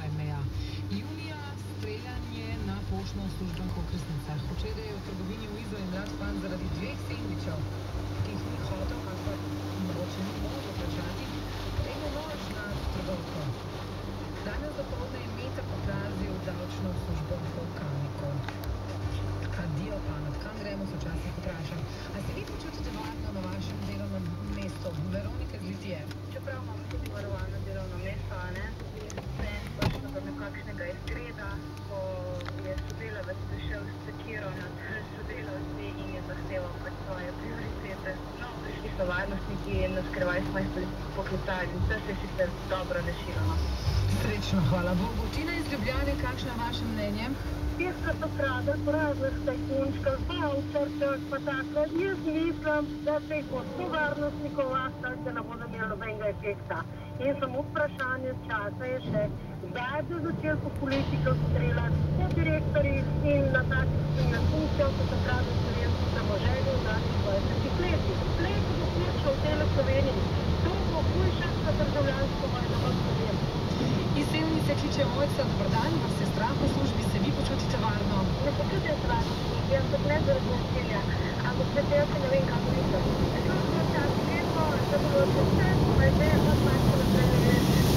meja. Junija streljanje na poštno službenko v Kresnicah. Včeraj je v trgovini v Izo in mlad fan zaradi 2 sendvičev, ki jih ni hotel, ali pa mogoče ni mogel plačati, potegnil nož na trgovko. Danes dopoldne je Meta poplazil davčno službenko v Kamniku. Adijo, pamet, kam gremo, se včasih vprašam. A se vi počutite varno na vašem delovnem mestu? Veronika z Litije. Čeprav imamo tudi varovano delovno mesto, meni pač do nekakšnega izgreda, ko je sodelavec prišel s sekiro nad sodelavci in je zahteval pač svoje prioritete. No, prišli so varnostniki in na skrivaj smo jih poklicali in vse se je sicer dobro rešilo. Srečno, hvala Bogu. Tina iz Ljubljane, kakšno je vaše mnenje? Tiska so krade po raznih tajkunčkah, voucherčah, pa tako. Jaz mislim, da se jih bo 100 varnostnikov vastali, da ne bodo imeli nobenega efekta. In samo vprašanje časa je še, kdaj bi začeli po politikov streljati, po direktorjih in na takih funkcijah, kot takrat v slovenskih premoženju v zadnjih 20 letih. Leti bo ključno v tele Sloveniji. To bo hujše za državljansko vojno v Sloveniji. Iz Sevnice kliče Mojca, dober dan, vas je strah v službi, se vi počutite varno? Ne počutim se varno v službi, ampak ne zaradi nasilja, ampak zato jaz ne vem, kako mislim. Službo včasih vedno, da določim vse, pa je zdaj, pa se naprej ne gre.